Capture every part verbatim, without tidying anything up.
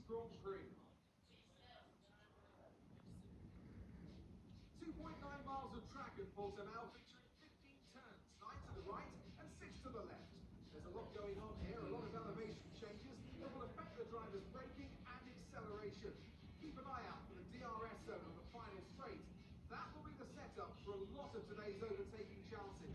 Grand Prix. two point nine miles of track at Portimao, featuring fifteen turns, nine to the right and six to the left. There's a lot going on here, a lot of elevation changes that will affect the driver's braking and acceleration. Keep an eye out for the D R S zone on the final straight. That will be the setup for a lot of today's overtaking chances.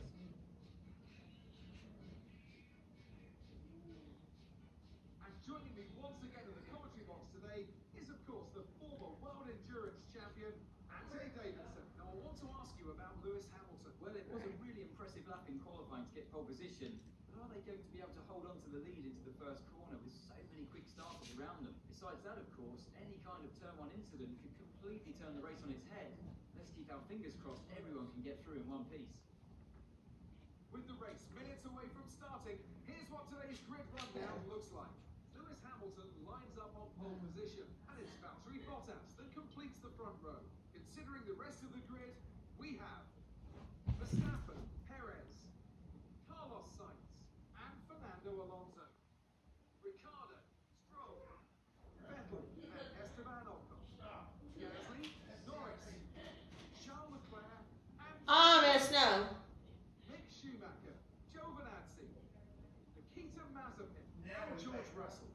And joining me once again in the commentary box today is, of course, the former world endurance champion, Anthony Davidson. Now, I want to ask you about Lewis Hamilton. Well, it was a really impressive lap in qualifying to get pole position, but are they going to be able to hold on to the lead into the first corner with so many quick starters around them? Besides that, of course, any kind of turn one incident could completely turn the race on its head. Let's keep our fingers crossed everyone can get through in one piece. With the race minutes away from starting, here's what today's grid rundown looks like. Lewis Hamilton lines up on pole position, and it's Valtteri Bottas that completes the front row. Considering the rest of the grid, we have Verstappen, Perez, Carlos Sainz, and Fernando Alonso. Ricciardo, Stroll, Vettel, and Esteban Ocon. Gasly, Norris, Charles Leclerc, and Ah, mais no. Mick Schumacher, Giovinazzi, Nikita Mazepin, and George Russell.